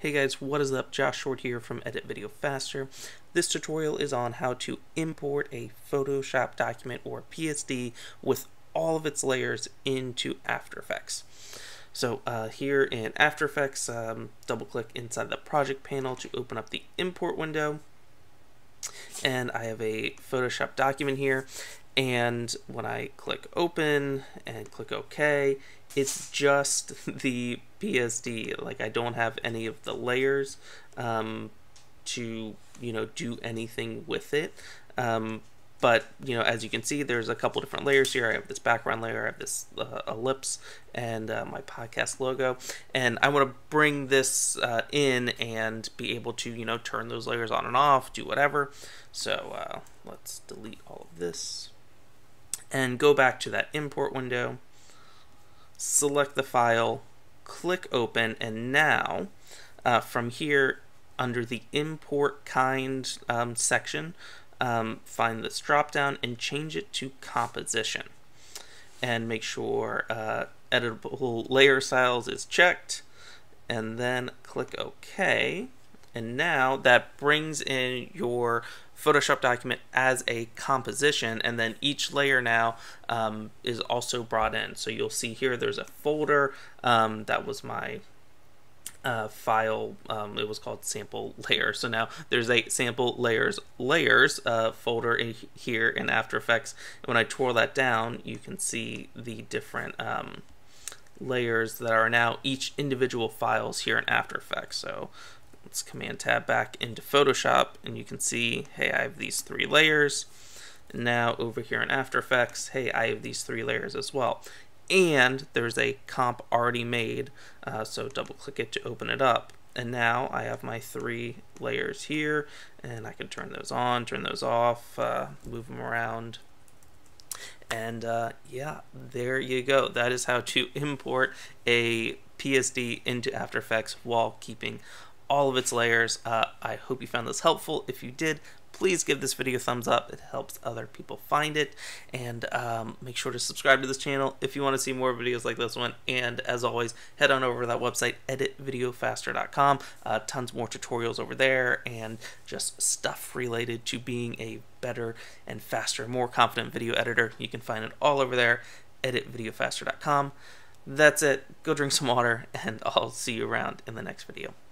Hey guys, what is up? Josh Short here from Edit Video Faster. This tutorial is on how to import a Photoshop document or PSD with all of its layers into After Effects. So here in After Effects, double click inside the project panel to open up the import window. And I have a Photoshop document here. And when I click open and click OK, it's just the PSD. Like, I don't have any of the layers to do anything with it. But as you can see, there's a couple different layers here. I have this background layer, I have this ellipse, and my podcast logo. And I want to bring this in and be able to turn those layers on and off, do whatever. So let's delete all of this and go back to that import window, select the file, click open, and now from here under the import kind section, find this drop down and change it to composition, and make sure editable layer styles is checked, and then click OK. And now that brings in your Photoshop document as a composition, and then each layer now is also brought in. So you'll see here there's a folder that was my file. It was called sample layer. So now there's a sample layers folder here in After Effects. And when I twirl that down, you can see the different layers that are now each individual files here in After Effects. So let's Command Tab back into Photoshop, and you can see, hey, I have these 3 layers. And now over here in After Effects, hey, I have these 3 layers as well. And there's a comp already made, so double click it to open it up. And now I have my 3 layers here, and I can turn those on, turn those off, move them around. And yeah, there you go. That is how to import a PSD into After Effects while keeping all of its layers. I hope you found this helpful. If you did, please give this video a thumbs up. It helps other people find it. And make sure to subscribe to this channel if you want to see more videos like this one. And as always, head on over to that website, editvideofaster.com. Tons more tutorials over there and just stuff related to being a better and faster, more confident video editor. You can find it all over there, editvideofaster.com. That's it. Go drink some water, and I'll see you around in the next video.